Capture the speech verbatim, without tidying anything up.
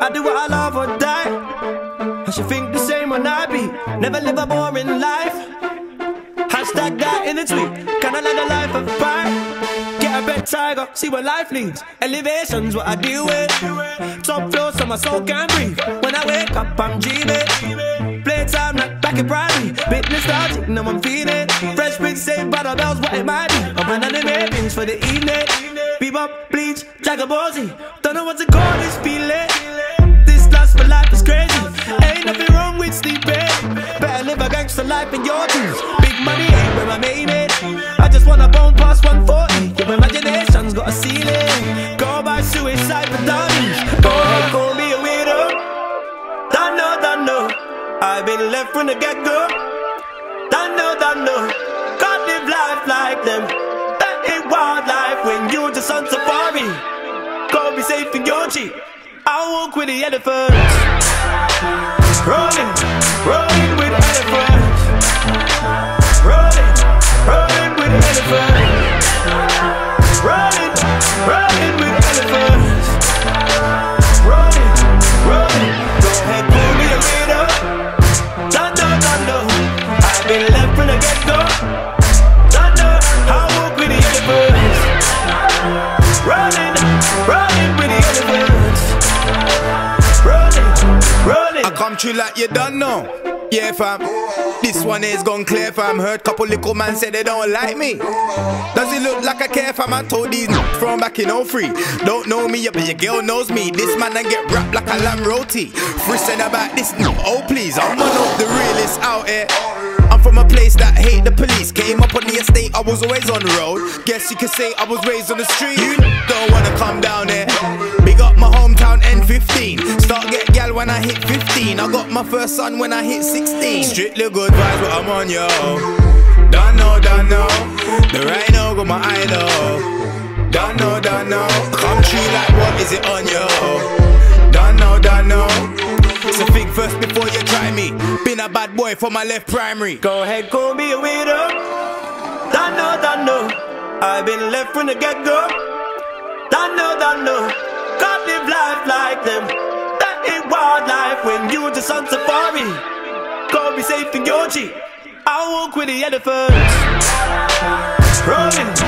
I do what I love or die. I should think the same when I be. Never live a boring life. Hashtag that in the tweet. Kinda like the life of pie. Get a bed tiger, see where life leads. Elevation's what I deal with. Top floor so my soul can breathe. When I wake up I'm dreaming. Playtime like back in primary. Bit nostalgic, now I'm feeling. Fresh Prince saved by the bells, what it might be. I'm an anime things for the evening. Bebop, bleach, Jagabozy. Don't know what to call this feeling. This lust for life is crazy. Ain't nothing wrong with sleeping. Better live a gangster life in your dreams. Big money ain't where I made it. I just wanna bone past one forty. Your imagination's got a ceiling. Go by suicide for dummies. Go ahead, call me a weirdo. Don't know, don't know. I've been left from the get-go. Don't know, don't know. Can't live life like them. That ain't wildlife when you're just on safari. Go be safe in your Jeep. I'll walk with the elephants. Rolling, rolling with elephants. Rolling, rolling with elephants. Rolling, rolling with elephants. Rolling, rolling. Go ahead, pull me a window. Don't know, don't know. I've been left from the get-go. Don't know. I'll walk with the elephants. Rolling, rolling with the elephants. I come true like you don't know. Yeah fam, this one is gone clear fam. Heard couple little man say they don't like me. Does it look like I care fam? I told these n from back in oh three. Don't know me, but your girl knows me. This man I get wrapped like a lamb roti. Frizzing about this n oh please, I'm one of the realest out here. I'm from a place that hate the police. Came up on the estate, I was always on the road. Guess you could say I was raised on the street. You don't wanna come down here. Big up my hometown N fifteen. Start get gal when I hit fifteen. I got my first son when I hit sixteen. Strictly good vibes, but I'm on yo. Don't know, don't know. The rhino got my idol. Don't know, don't know. Come true like what is it on yo? Don't know, don't know. So think first before you try me. Been a bad boy for my left primary. Go ahead, call me a weirdo. Don't know, don't know. I've been left from the get-go. Don't know, don't know. Can't live life like them. That ain't wildlife when you're just on safari. Go be safe in your Jeep. I'll walk with the elephants. Rolling.